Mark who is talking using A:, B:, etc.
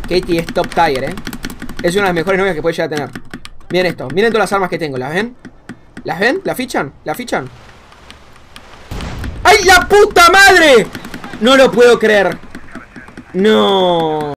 A: Katie es top tier, Es una de las mejores novias que puede llegar a tener. Miren esto, miren todas las armas que tengo, ¿las ven? ¿Las ven? ¿La fichan? ¿La fichan? ¡Ay, la puta madre! No lo puedo creer. No.